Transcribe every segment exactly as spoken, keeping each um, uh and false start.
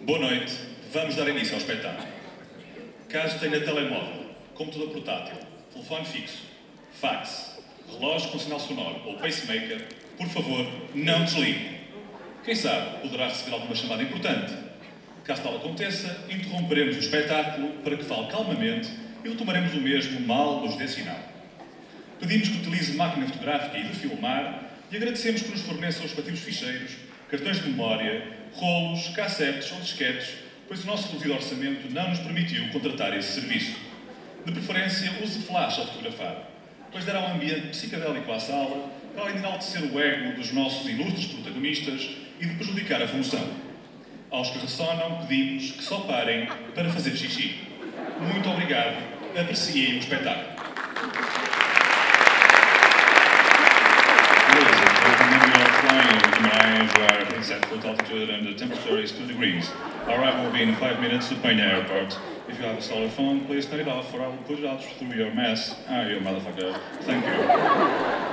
Boa noite, vamos dar início ao espetáculo. Caso tenha telemóvel, computador portátil, telefone fixo, fax, relógio com sinal sonoro ou pacemaker, por favor, não desligue. Quem sabe poderá receber alguma chamada importante. Caso tal aconteça, interromperemos o espetáculo para que fale calmamente e retomaremos o mesmo mal nos dê sinal. Pedimos que utilize máquina fotográfica e de filmar e agradecemos que nos forneça os respectivos ficheiros, cartões de memória, rolos, cassetes ou disquetes, pois o nosso reduzido orçamento não nos permitiu contratar esse serviço. De preferência, use flash ao fotografar, pois dará um ambiente psicadélico à sala, para além de enaltecer o ego dos nossos ilustres protagonistas e de prejudicar a função. Aos que ressonam, pedimos que só parem para fazer xixi. Muito obrigado. Apreciem o espetáculo. Set foot altitude and the temperature is two degrees. Our arrival will be in five minutes to Payne Airport. If you have a cellular phone, please turn it off or I will put it out through your mess. Ah, you motherfucker. Thank you.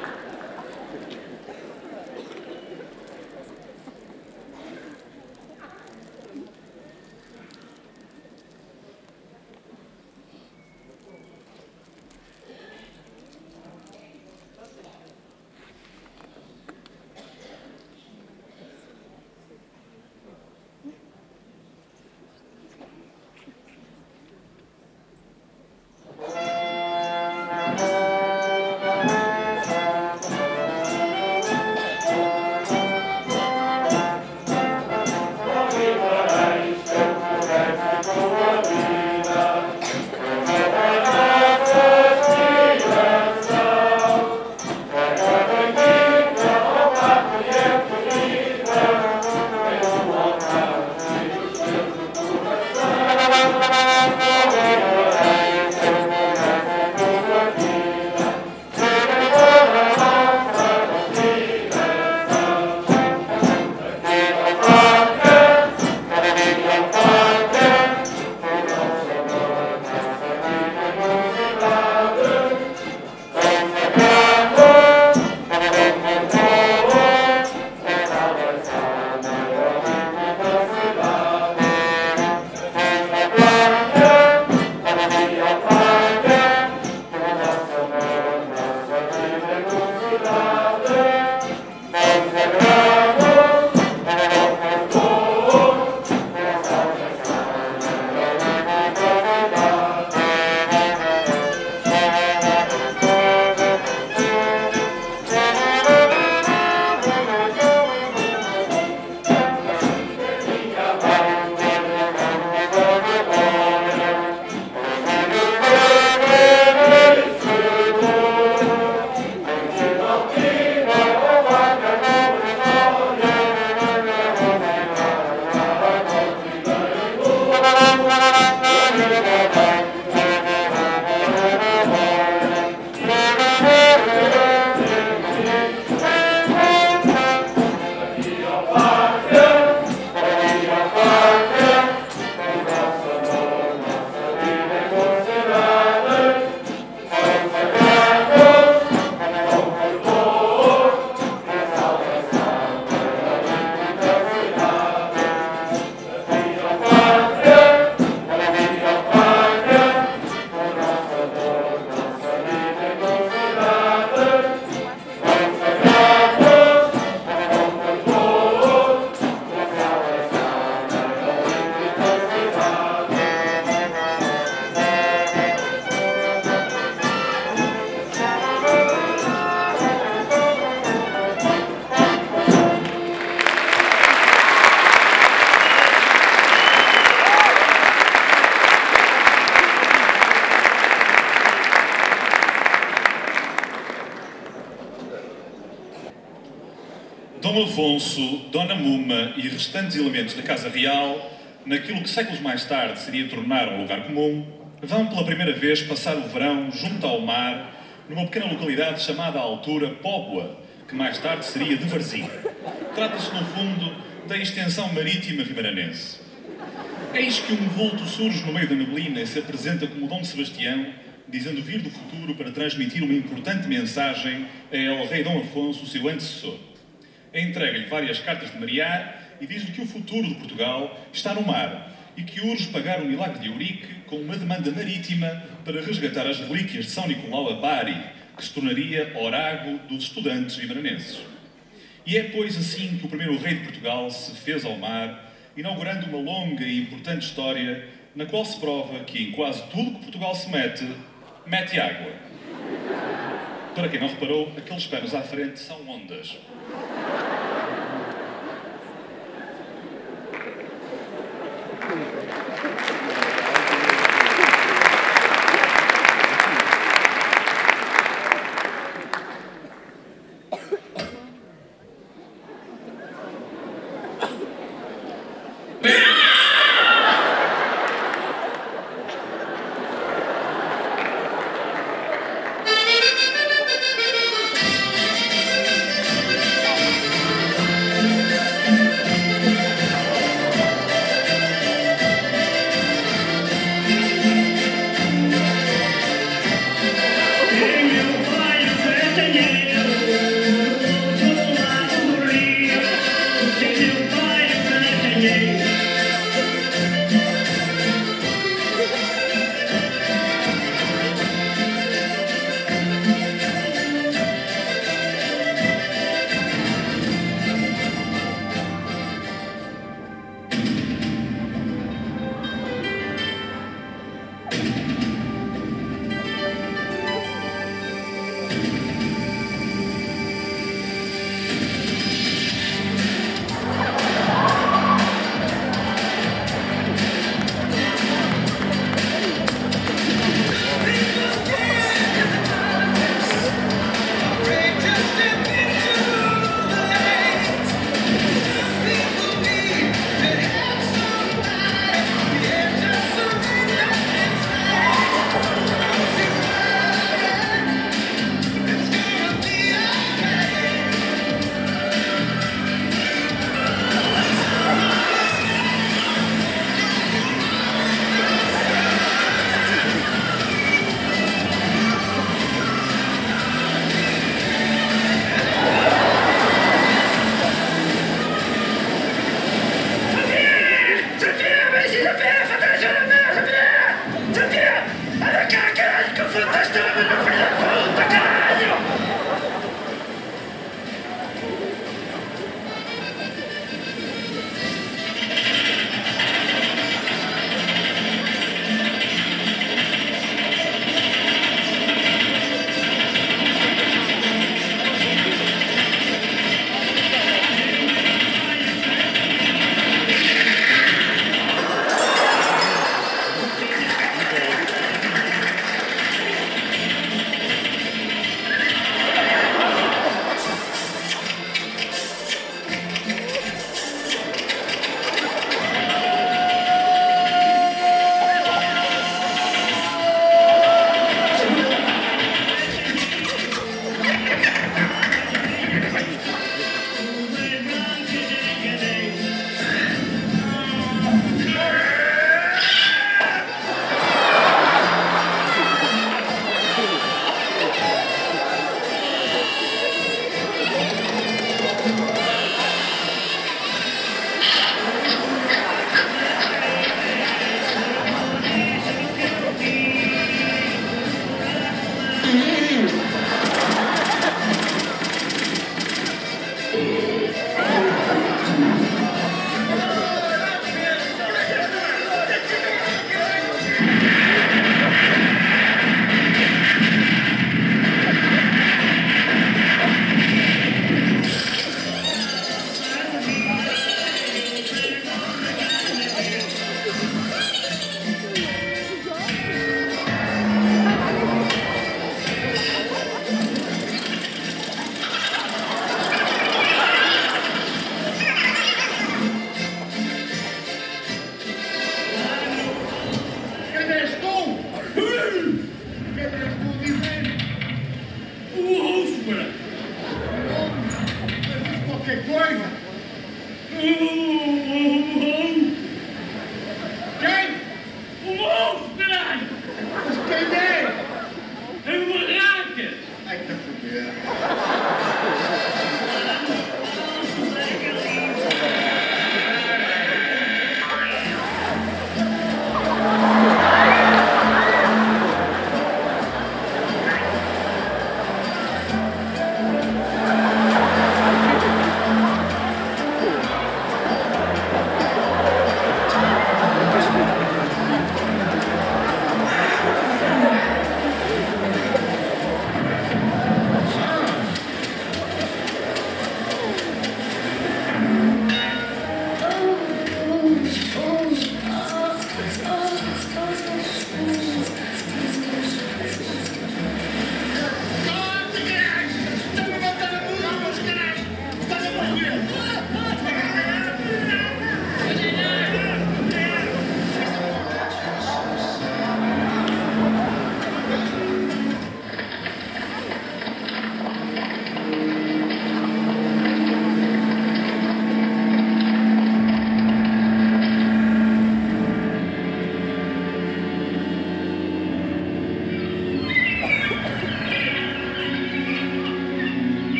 Dom Afonso, Dona Muma e restantes elementos da Casa Real, naquilo que séculos mais tarde seria tornar um lugar comum, vão pela primeira vez passar o verão junto ao mar, numa pequena localidade chamada à altura Póvoa, que mais tarde seria de Varzim. Trata-se, no fundo, da extensão marítima rimaranense. Eis que um vulto surge no meio da neblina e se apresenta como Dom Sebastião, dizendo vir do futuro para transmitir uma importante mensagem ao rei Dom Afonso, seu antecessor. Entrega-lhe várias cartas de marear e diz-lhe que o futuro de Portugal está no mar e que urge pagar o milagre de Eurique com uma demanda marítima para resgatar as relíquias de São Nicolau a Bari, que se tornaria orago dos estudantes imaranenses. E é, pois, assim que o primeiro rei de Portugal se fez ao mar, inaugurando uma longa e importante história na qual se prova que em quase tudo que Portugal se mete, mete água. Para quem não reparou, aqueles panos à frente são ondas.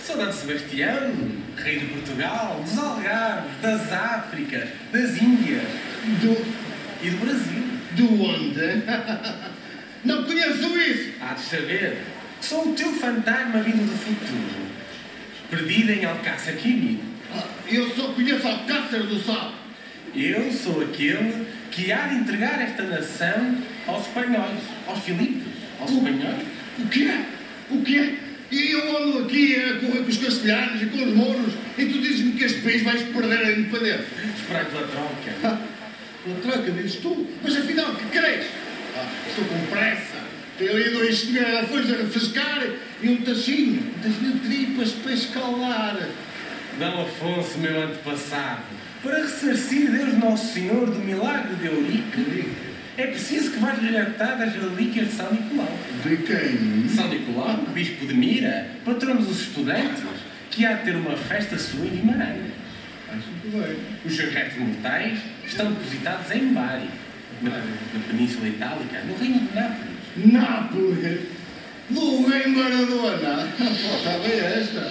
Sou Dom Sebastião, rei de Portugal, dos Algarves, das Áfricas, das Índias Do... e do Brasil. Do onde? Não conheço isso! Há de saber que sou o teu fantasma vindo do futuro, perdido em Alcácer Quibir. Ah, eu só conheço Alcácer do Sal. Eu sou aquele que há de entregar esta nação aos espanhóis, aos Filipes, aos espanhóis. O quê? O quê? E eu ando aqui a correr com os castelhanos e com os mouros e tu dizes-me que este país vai perder a independência. Esperar pela troca. Pela troca, dizes tu? Mas afinal, que queres? Ah, estou com pressa. Tenho ali dois garrafões a refrescar e um tachinho. Um tachinho de tripas para escalar. D. Afonso, meu antepassado, para ressarcir Deus Nosso Senhor do milagre de Eurique, é preciso que vás resgatar das relíquias de São Nicolau. De quem? São Nicolau, bispo de Mira, patrono dos estudantes, que há de ter uma festa sua em Guimarães. Acho que bem. Os seus restos mortais estão depositados em Bari, na, na Península Itálica, no Reino de Nápoles. Nápoles? Do rei Maradona? Porra, bem esta.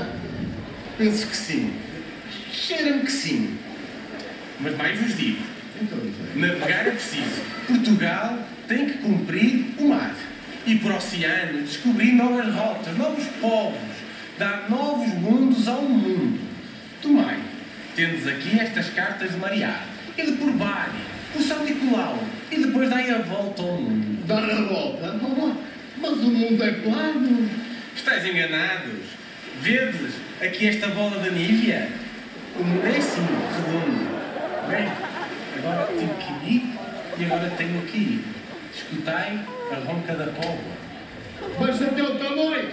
Penso que sim. Cheira-me que sim. Mas mais vos digo, Então, navegar é preciso. Portugal tem que cumprir o mar. E por oceano, descobrir novas rotas, novos povos, dar novos mundos ao mundo. Tomai, tendes aqui estas cartas de Mariá, e de por Bari, por São Nicolau, e depois dai a volta ao mundo. dar a volta? Mas o mundo é plano. Estáis enganados. Vedes aqui esta bola da Nívea? O mundo é assim, redondo. Bem, agora tive que ir e agora tenho que ir. Escutai a ronca da pólvora. Mas até o Camões.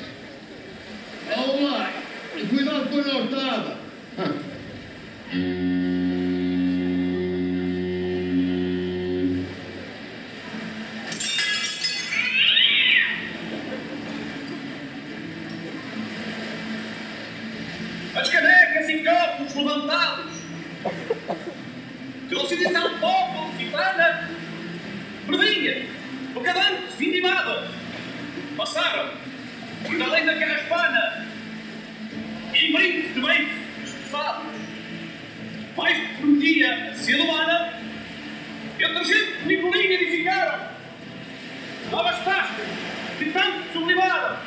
Ao lá. E cuidado com a nortada. As canecas e copos levantados do ocidental povo gitana, Verdinha, Bocadante, vindimada, passaram por além da carraspana e brinde de bem estufado. Mais prometia a seda humana, entre gente Nicolina edificaram novas tascas que tanto sublimaram.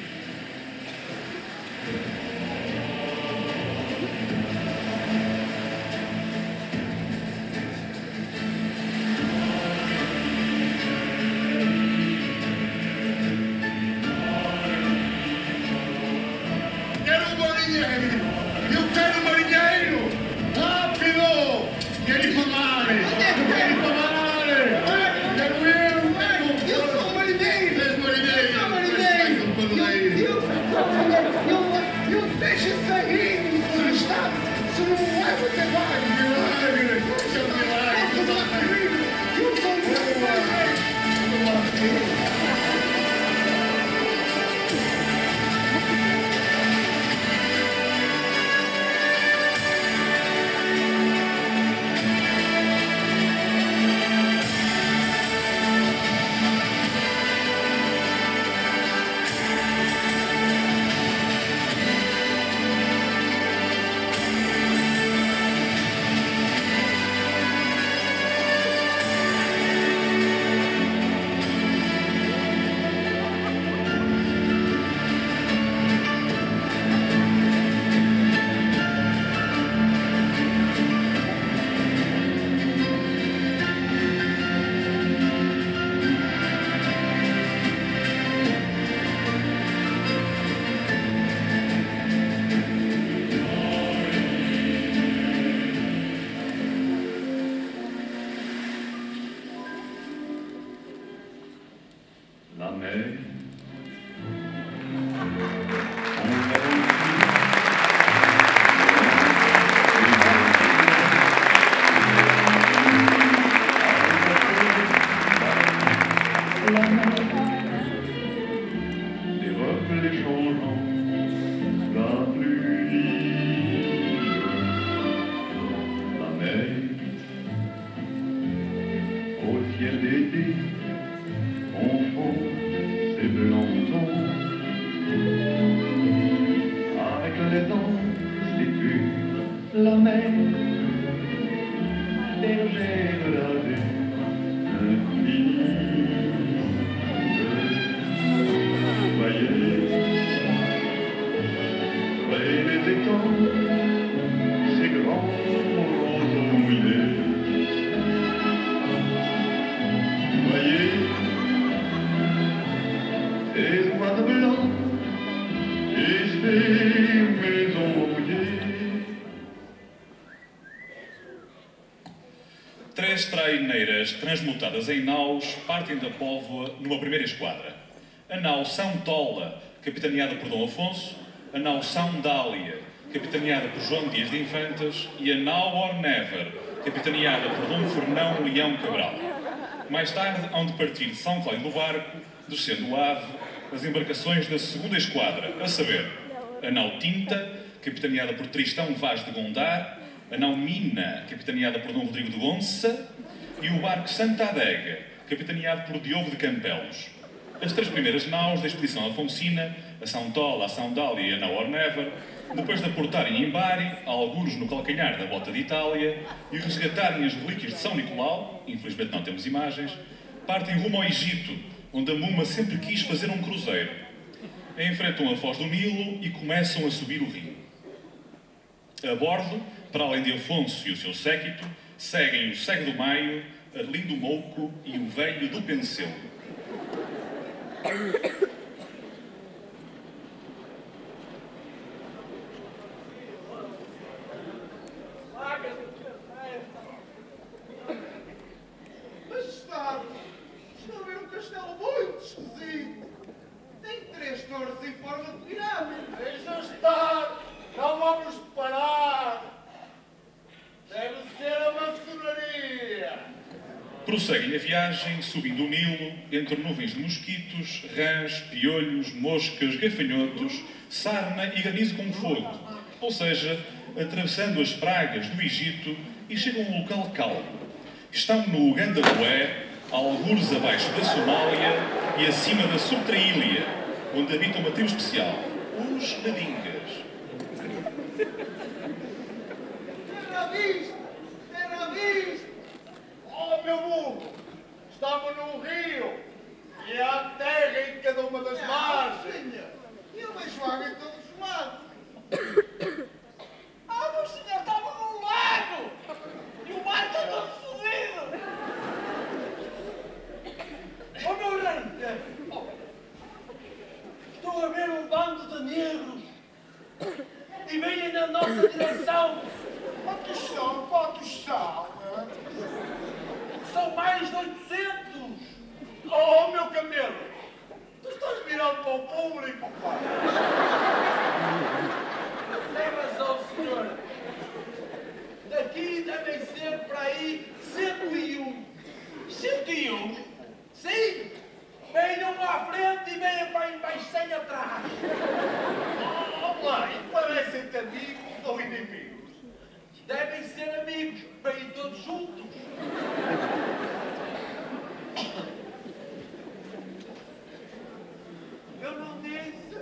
Quero um marinheiro! Eu quero um marinheiro! Rápido! Quero ir para mar! Eu quero ir para mar! Quero eu! Eu sou um marinheiro! És marinheiro! Eu sou marinheiro! És um padeiro! Eu, eu, eu, eu deixo sair do estado se não me leva até baixo! Milagre! Isso é um milagre! Eu sou um marinheiro! la mer bergère infinie. Voyez, près des étangs, ces grands roseaux mouillés. Voyez, ces oies blancs et ces maisons rouillées. Três traineiras transmutadas em naus partem da Póvoa numa primeira esquadra. A nau São Tola, capitaneada por Dom Afonso, a nau São Dália, capitaneada por João Dias de Infantas, e a nau Ornever, capitaneada por Dom Fernão Leão Cabral. Mais tarde hão de partir de São Cláudio do Barco, descendo o Ave, as embarcações da segunda esquadra, a saber, a nau Tinta, capitaneada por Tristão Vaz de Gondar, a nau Mina, capitaneada por Dom Rodrigo de Gonça, e o barco Santa Adega, capitaneado por Diogo de Campelos. As três primeiras naus da expedição afonsina, a São Tola, a São Dália e a nau Ornever, depois de aportarem em Bari, algures no calcanhar da Bota de Itália, e resgatarem as relíquias de São Nicolau, infelizmente não temos imagens, partem rumo ao Egito, onde a Muma sempre quis fazer um cruzeiro. Enfrentam a foz do Nilo e começam a subir o rio. A bordo, para além de Afonso e o seu séquito, seguem o Cego do Maio, Arlindo Mouco e o Velho do Penseu. Majestade, estou a ver um castelo muito esquisito. Tem três torres em forma de pirâmide. Deixa estar, não vamos parar. Deve ser a maçonaria. Prosseguem a viagem, subindo o Nilo, entre nuvens de mosquitos, rãs, piolhos, moscas, gafanhotos, sarna e granizo com fogo. Ou seja, atravessando as pragas do Egito e chegam a um local calmo. Estão no Uganda Bué, algures abaixo da Somália e acima da Subtraília, onde habita uma tribo especial, os Nadingas. Terra vista! Terra vista! Oh, meu burro, estamos num rio e há terra em cada uma das margens. Senhor, eu vejo água em todos os lados. Ah, meu senhor, estava num lago! E o mar está todo fodido! Oh, meu rei! Oh, estou a ver um bando de negros e vêm na nossa direção! Quantos são? Quantos são? São mais de oitocentos! Oh, meu camelo, tu estás virado para o público, pá. Tem razão, senhor! Daqui devem ser para aí cento e um! cento e um? Sim! Venham à frente e venham para embaixo sem atrás! Oh, lá, e parecem-te amigos ou inimigos? Devem ser amigos, bem todos juntos. Eu não disse.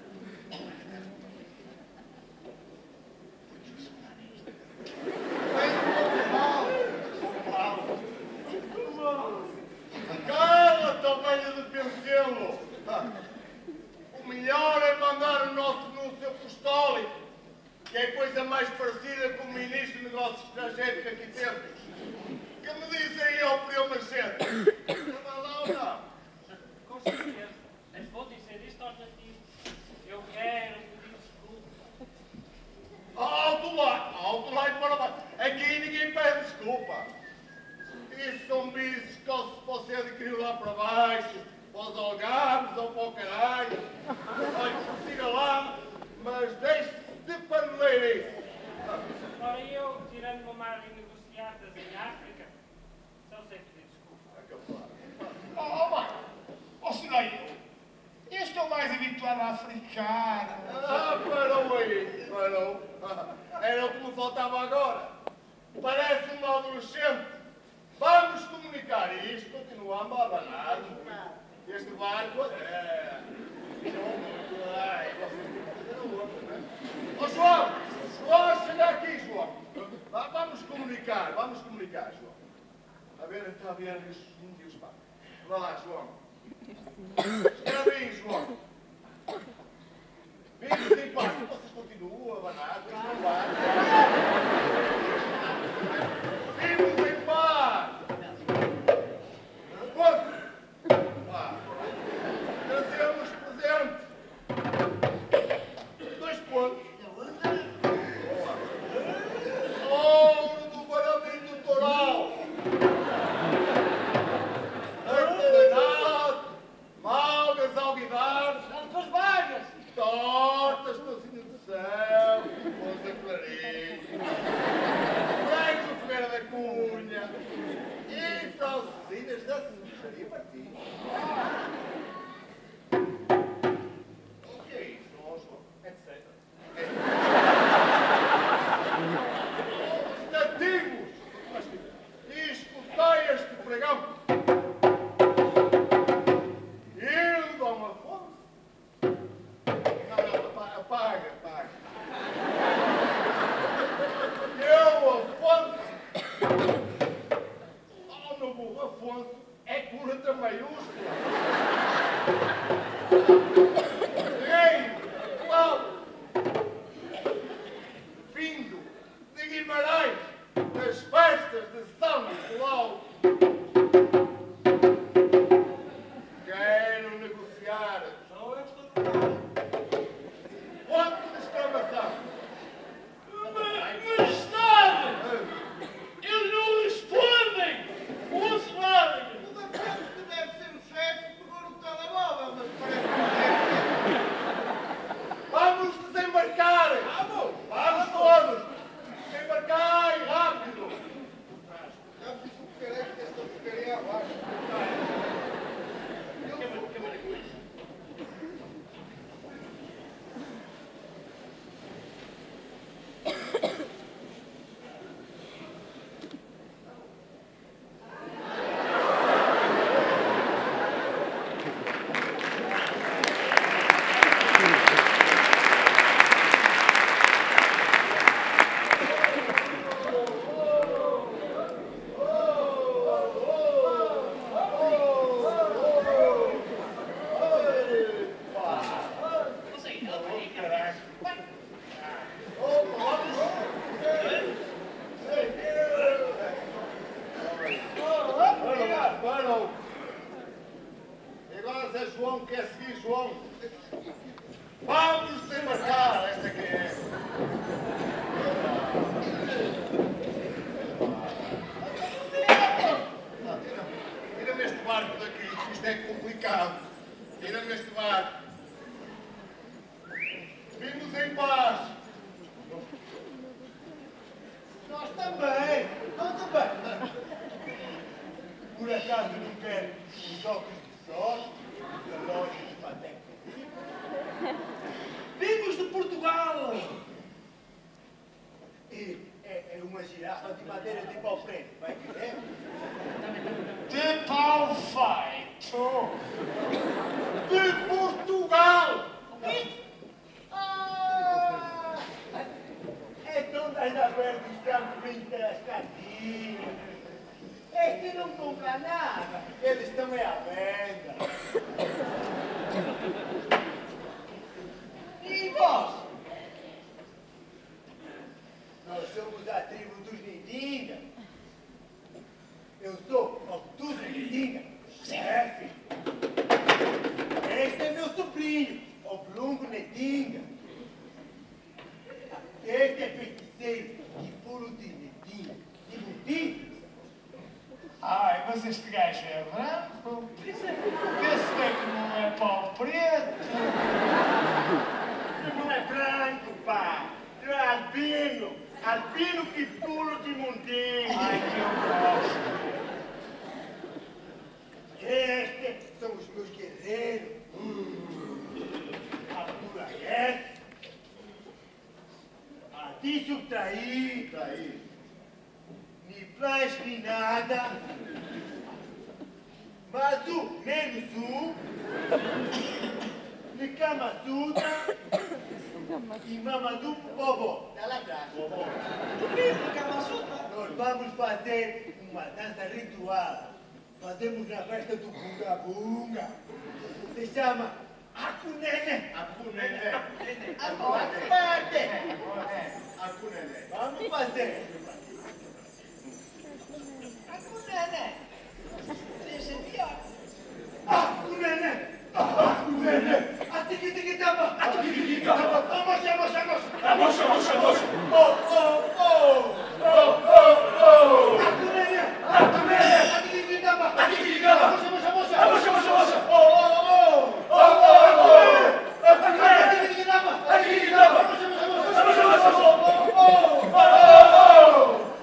Cala-te, ovelha de Penselo! O melhor é mandar o nosso núncio apostólico, que é a coisa mais parecida com o ministro de Negócios Estrangeiros que aqui temos. Que me diz aí ao Prior Machete? Está lá ou não? Com certeza. Mas vou dizer isto aos nativos. Eu quero pedir desculpa. Alto lá! Alto lá e para baixo! Aqui ninguém pede desculpa! Isso são bichos que você adquiriu lá para baixo, para os algarves ou para o caralho. Olha, siga lá, mas deixe-se de paneleirice. Ora, eu, tirando uma margem negociadas em África, só sei pedir desculpa. Oh, oh, vai! Oh, senhor, eu estou mais habituado a africano. Ah, parou aí, parou. Era o que me faltava agora. Parece um adolescente. Vamos comunicar isto, continuamos a abanar. Este barco é... Ai, vocês têm que fazer o outro, né? Ô, João! João, chega aqui, João! cá, João. A ver, está a ver os índios, pá. Vá lá, João. Espera bem, João. Vimos em paz. Vocês continuam a abanar, isto não vai. Vimos em paz. Ponto. Vá. Trazemos presente. Dois pontos. Ouro do Guarani Toral. Artesanato, malgas, alguidares. Tantas vagas! Tortas, tocinho do céu, pães da Clarinha, frangos de Fogueira da Cunha e francesinhas da Cervejaria Martins. O que é isso, João? Etcétera. Estativos e escuteias de pregão. Eu, Dom Afonso. Apaga, apaga. Eu, Afonso. Oh, meu burro, Afonso é com letra maiúscula. Rei, Paulo, vindo de Guimarães, das festas de São Nicolau. Quero negociar. Só antes de terminar. Ponto de exclamação. Majestade! Eles não respondem! Ouço nada! O da frente que deve ser o chefe pegou no telemóvel, mas parece que não é. Vamos desembarcar! Vamos! Vamos todos! Desembarcar rápido! Já fiz o que querer, que esta porcaria abaixo. Parou! E agora Zé João quer seguir João. Vamos desembarcar! Essa que é. Ah, tira- Tira-me este barco daqui, isto é complicado. Tira-me este barco. Vimos em paz. Nós também! Nós também! Por acaso não quer os óculos de sorte, relógios patéticos? Vimos de Portugal! E é, é uma girafa de madeira de pau preto, vai querer? De pau feito! De Portugal! Ah! Então estás a ver que estamos vindo das casinhas. Este não compra nada. Eles estão é à venda. E vós? Nós somos a tribo dos Nidinga. Eu sou Obtuso Nidinga, chefe. Este é meu sobrinho, Oblongo Nidinga. Este é feiticeiro e puro de Nidinga. De Nidinga. Ai, mas este gajo é branco. Esse é que não é pau preto. Não é branco, pá. Não é albino. Albino que pulo de montinho. Ai, que eu gosto. Estes são os meus guerreiros. Hum. A pura é. A ti subtraí. Traí. Nem faz nem nada. Mas o menos um. De Kama Sutra. e Mamadou Bobo. Está lá atrás. Bobo. Nós vamos fazer uma dança ritual. Fazemos na festa do Bunga Bunga. Se chama Akunene. Akunene. Akunene. Akunene. Vamos fazer. Akunene. Deixa pior. Akunene. Akunene. Atikitikitaba. Atikitikitaba. Vamos, vamos, vamos. Vamos, vamos, vamos. Oh, oh, oh. Oh, oh, oh. Akunene. Akunene. Atikitikitaba. Atikitikitaba. Vamos, vamos, vamos. Vamos, vamos, vamos. Oh, oh, oh. Oh, oh, oh. Akunene. Atikitikitaba. Atikitikitaba. Vamos, vamos, vamos. Vamos, vamos, vamos. Oh, oh, oh. Oh, oh.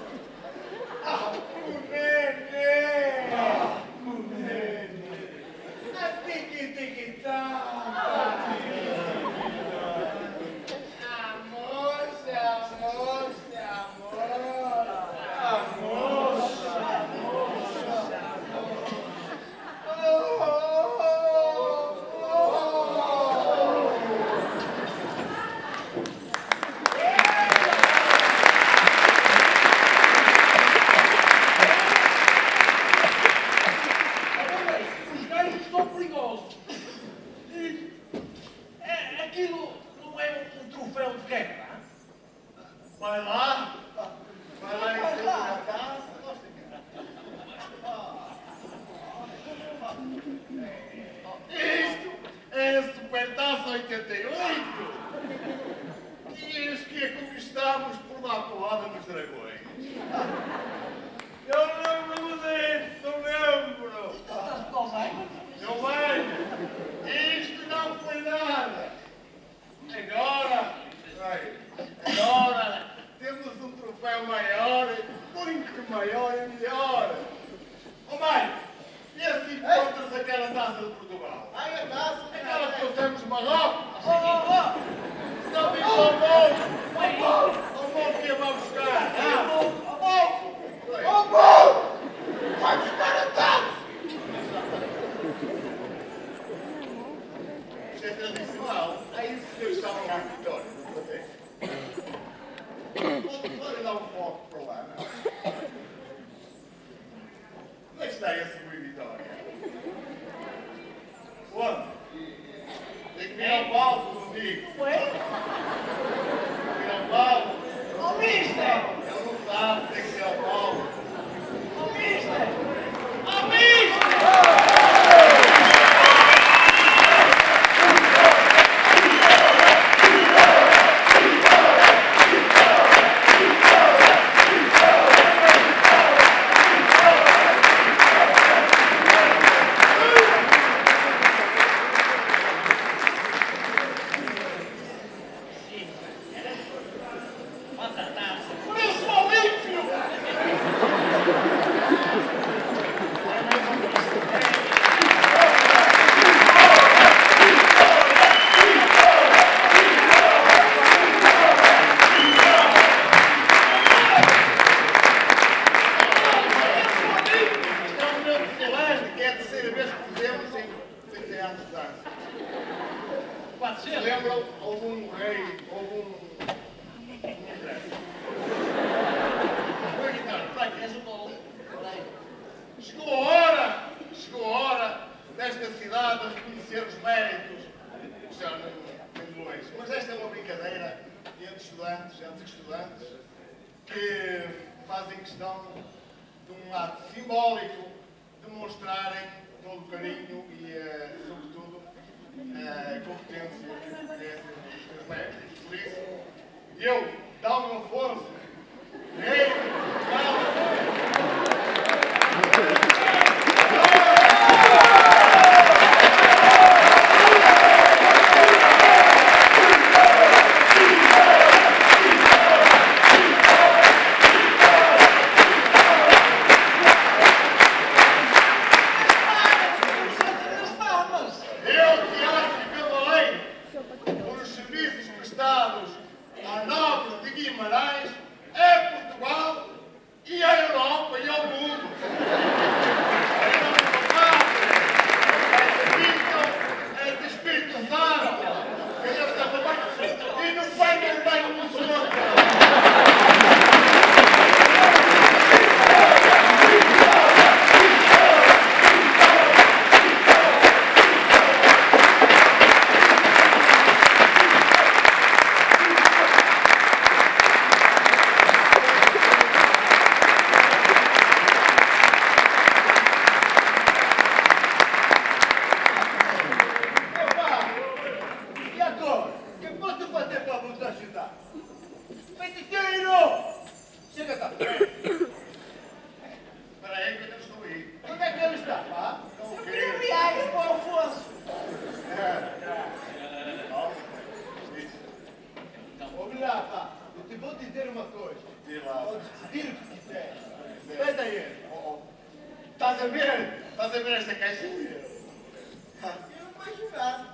A Nobre de Guimarães é Portugal dizer uma coisa. Diz lá. Podes pedir o que quiser. Espera aí. Estás a ver? Estás a ver esta caixa? Eu não vou ajudar.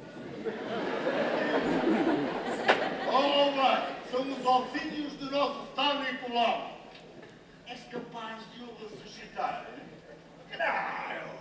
Toma! São os auxílios do nosso Estado e Colombo. És capaz de o ressuscitar? Claro!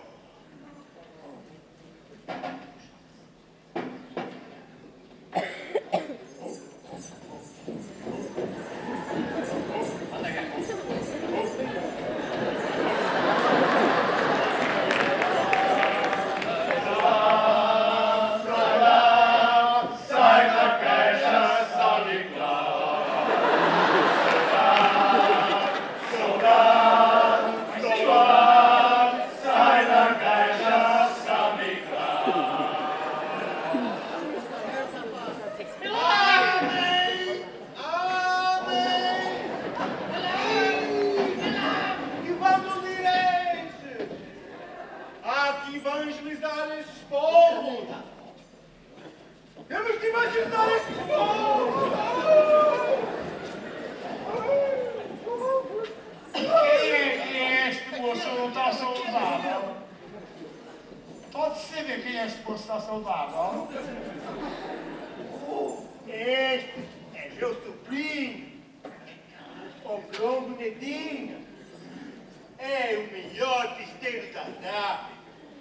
Este é meu sobrinho, o Bronco Netinho. É o melhor pisteiro da África.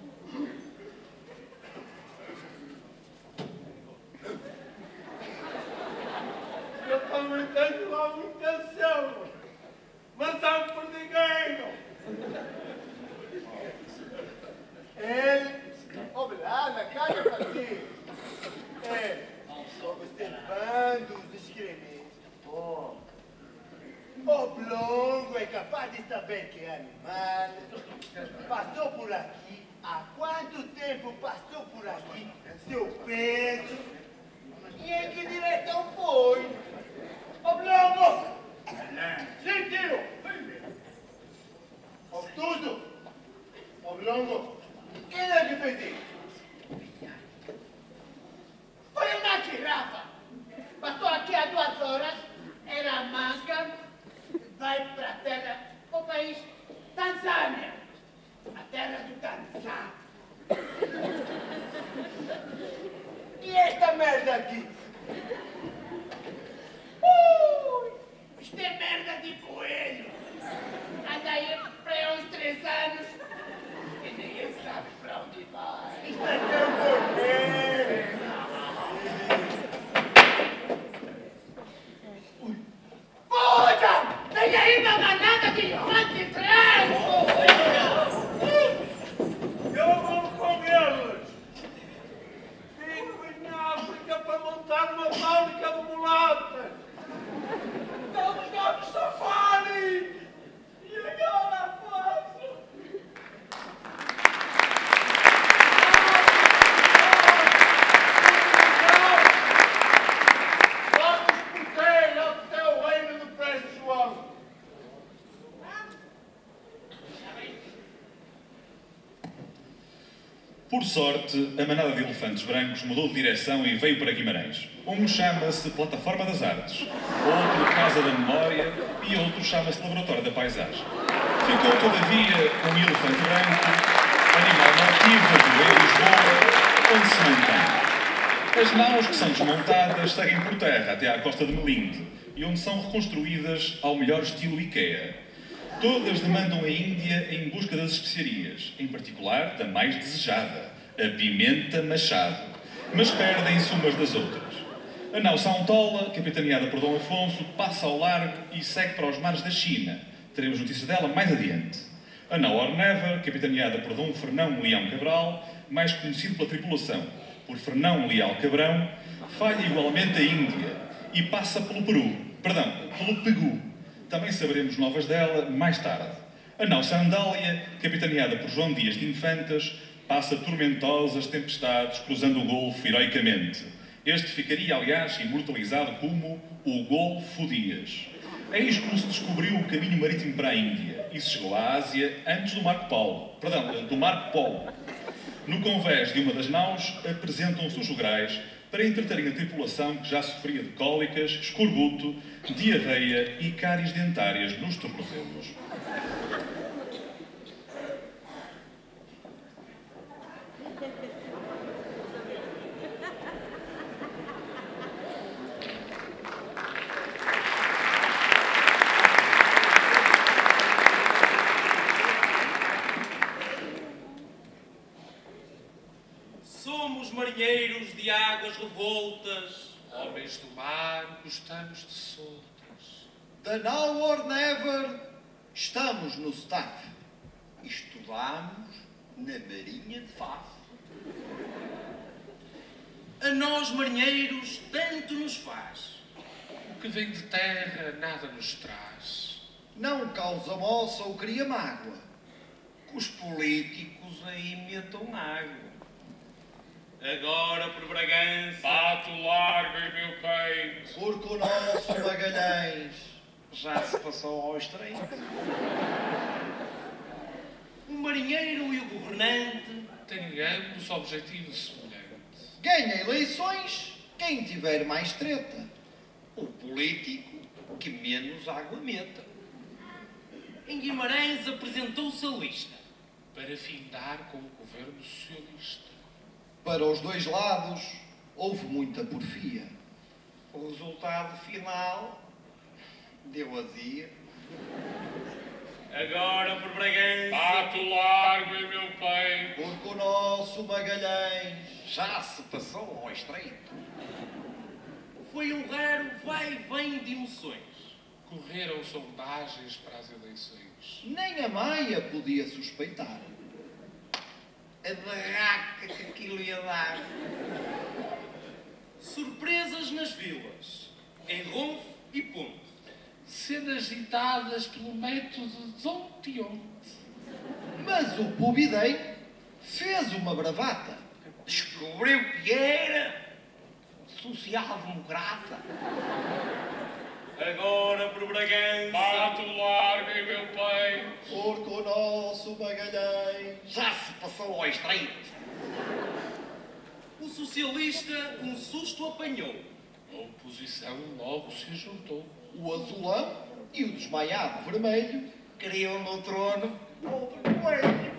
Eu também tenho lá uma intenção, mas há um perdigueiro. Ele, obrigado, caga para ti. É, observando os excrementos. Oh. O Blongo é capaz de saber que animal passou por aqui, há quanto tempo passou por aqui, seu peso e em que direção foi. O Blongo! Sentiu! Obtuso! O Blongo! Quem é que fez isso? Foi uma girafa! Passou aqui há duas horas, era manca, vai para a terra, o país Tanzânia, a terra do Tanzânia. E esta merda aqui? Ui, isto é merda de coelho. Anda aí para uns três anos e ninguém sabe para onde vai. Isto é tão cordeiro. Puta! Vem aí uma manada de rote frango! Eu vou comê-los! Fico na África para montar uma fábrica de mulatas! Não estamos safari! E agora faço! Vamos correr ao teu reino do Preste João! Por sorte, a manada de elefantes brancos mudou de direção e veio para Guimarães. Um chama-se Plataforma das Artes, outro Casa da Memória e outro chama-se Laboratório da Paisagem. Ficou, todavia, um elefante branco, animal nativo de Lisboa, onde se mantém. As naus que são desmontadas seguem por terra até à costa de Melinde e onde são reconstruídas ao melhor estilo IKEA. Todas demandam a Índia em busca das especiarias, em particular da mais desejada, a pimenta machado, mas perdem-se umas das outras. A nau São Tola, capitaneada por Dom Afonso, passa ao largo e segue para os mares da China. Teremos notícia dela mais adiante. A nau Ornever, capitaneada por Dom Fernão Leão Cabral, mais conhecido pela tripulação por Fernão Leal Cabrão, falha igualmente a Índia e passa pelo Peru, perdão, pelo Pegu. Também saberemos novas dela mais tarde. A nau Sandália, capitaneada por João Dias de Infantas, passa tormentosas tempestades cruzando o Golfo heroicamente. Este ficaria, aliás, imortalizado como o Golfo Dias. Eis como se descobriu o caminho marítimo para a Índia e se chegou à Ásia antes do Marco Polo. Perdão, do Marco Polo. No convés de uma das naus apresentam-se os jograis para entreterem a tripulação que já sofria de cólicas, escorbuto, diarreia e cáries dentárias nos tornozelos. Somos marinheiros de águas revoltas, Homens do mar, gostamos de soltas. Da now or never, estamos no staff. Estudamos na Marinha de Faf. a nós marinheiros tanto nos faz. O que vem de terra nada nos traz. Não causa moça ou cria mágoa. Que os políticos aí metam água. Agora por Bragança, Pato largo em meu peito. Porque o nosso Magalhães já se passou ao estreito. o marinheiro e o governante Têm ambos objetivo semelhante. Ganha eleições quem tiver mais treta. O político que menos água meta. em Guimarães apresentou-se a lista. Para findar com o governo socialista. Para os dois lados houve muita porfia. O resultado final deu azia. Agora por Bragança, Pato largo em meu peito. Porque o nosso Magalhães já se passou ao estreito. foi um raro vai e vem de emoções. Correram sondagens para as eleições. Nem a Maia podia suspeitar a barraca que aquilo ia dar. Surpresas nas vilas, em Ronfo e Ponte. Cenas ditadas pelo método de ontem ontem. Mas o Pubidem fez uma bravata. Descobriu que era social-democrata. Agora por Bragança, Pato largo em meu peito. Porque o nosso Magalhães já se passou ao estreito. o socialista um susto apanhou. A oposição logo se juntou. O azulão e o desmaiado vermelho queriam no trono outro coelho.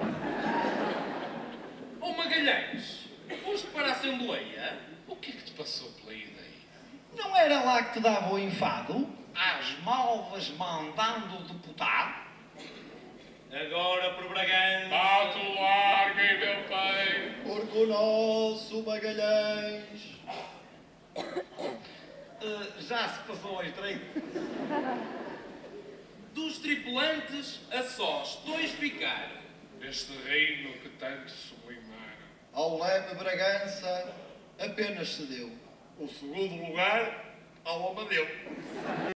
Ó Magalhães, foste para a Assembleia? O que é que te passou pela ideia? Não era lá que te dava o enfado? Às malvas mandando o deputado? Agora por Bragança, Pato largo em meu peito. Porque o nosso Magalhães uh, já se passou ao estreito. Dos tripulantes a sós, dois ficaram. Neste reino que tanto sublimaram. ao leme Bragança apenas cedeu. O segundo lugar ao Amadeu.